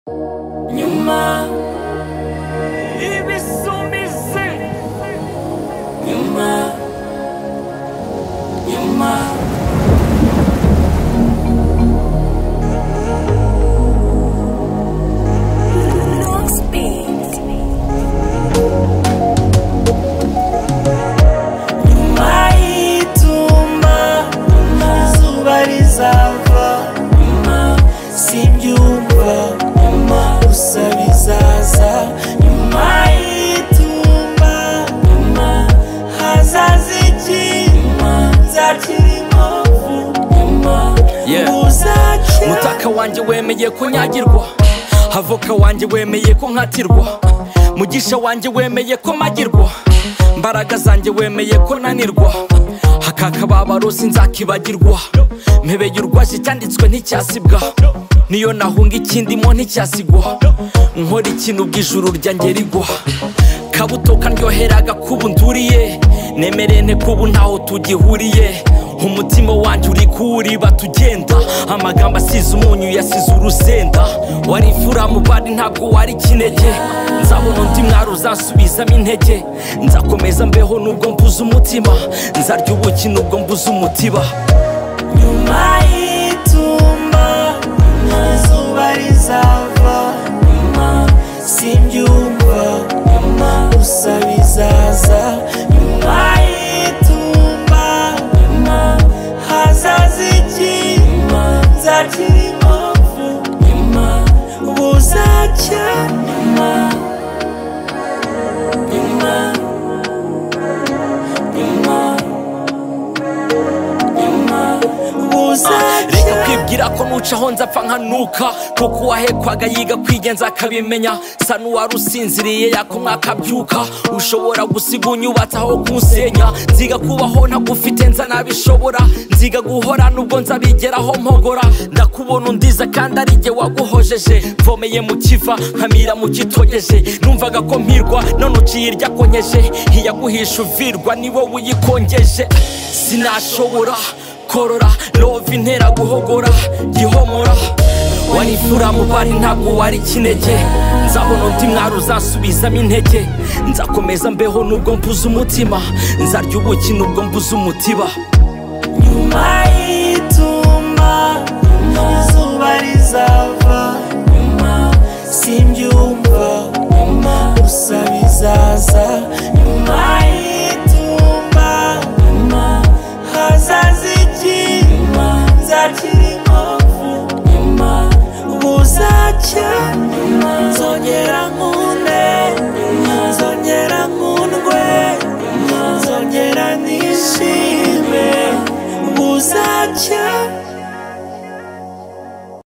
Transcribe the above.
nyuma ibisumizi nyuma Mutaka wanje wemeye kunyagirwa, avoka wanje wemeye ko nkatirwa, mugisha wanje wemeye ko magirwa, mbaraga zanje wemeye ko nanirwa, hakakababaro sinzakibagirwa, mpebeye urwaje cyanditswe nticyasibwa, niyo nahunga ikindi mo nticyasigwa, nkora ikintu bw'ijuru ryanjye rigwa, kabuto kandyoheraga kubu nduriye, nemerene kubu ntaho tugihuriye, umutima wanje uri kuri batugenda, amagambo asize umunyu yasize urusenda, wari imfura mu bari ntabwo wari kinege, nzabona undi mwari uzansubizamo intege, nzakomeza mbeho nubwo mbuze umutima, nzarya ubuki nubwo mbuze umutiba. Nyuma y'itumba izuba rizava, simbyumva gusa bizaza, nyuma y'itumba hazaza iki, nzakira impamvu buzacya, reka kwibwira ko nucaho nzapfa nkanuka, kuko uwahekwaga yiga kwigenza akabimenya, sa n'uwari usinziriye yakomwa akabyuka, ushobora gusiga unyubatse aho kunsenya, nziga kubaho ntagufite nza nabishobora, nziga guhora nubwo nzabigeraho mpogora, ndakubona undiza kandi ari jye waguhojeje, mvomeye mu kiva nkamira mu gitogeje, numvaga ko mpirwa none uciye irya konyeje, iyaguhisha uvirwa ni wowe uyikongeje, sinashobora korora love intera guhogora gihomora, wari imfura mu bari ntabwo wari kinege, nzabona undi mwari uzansubizamo intege, nzakomeza mbeho nubwo mbuze umutima, nzarya ubuki nubwo mbuze umutiba. Nyuma y'itumba izuba rizava, simbyumva gusa bizaza, nyuma y'itumba hazaza iki, nzakira impamvu buzacya, nzongera nkunde, nzongera nkundwe, nzongera nishime buzacya.